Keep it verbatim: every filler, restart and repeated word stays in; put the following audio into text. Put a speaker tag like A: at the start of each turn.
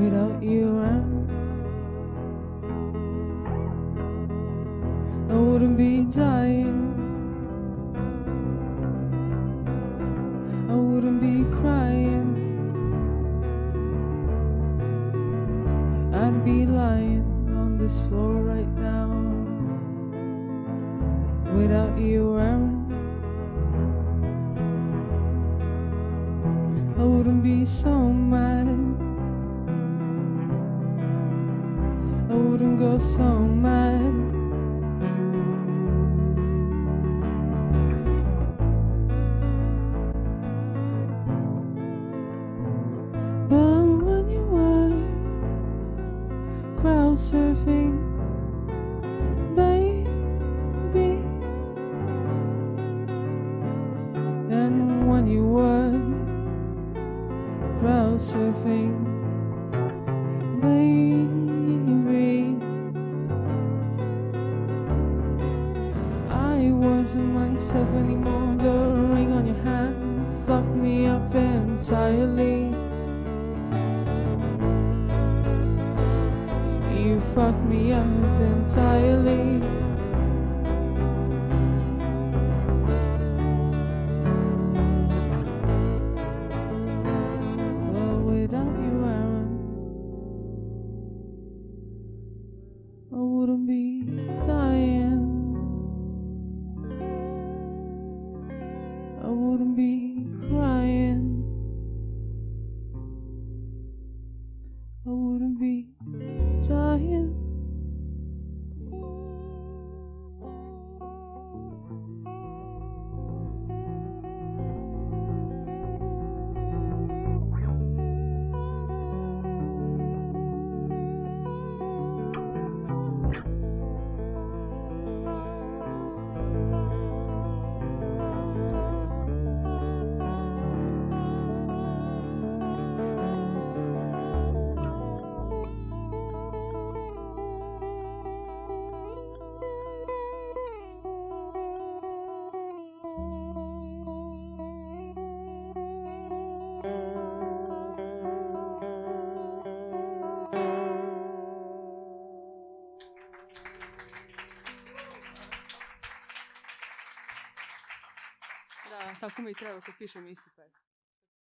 A: without you around. I wouldn't be dying, I wouldn't be crying, I'd be lying on this floor right now without you around. I wouldn't be so mad, I wouldn't go so mad. But when you were crowd surfing, baby, and when you were crowd surfing, baby, I wasn't myself anymore. The ring on your hand fucked me up entirely. You fucked me up entirely. Well, without you, Aaron, I wouldn't be dying, I wouldn't be crying, I wouldn't be dying. Da, tako mi treba, ko pišem isti pes.